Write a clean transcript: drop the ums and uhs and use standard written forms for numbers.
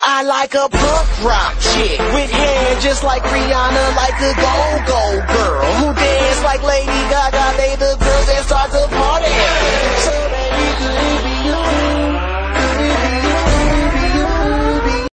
I like a punk rock chick with hair just like Rihanna, like a go-go girl who dance like Lady Gaga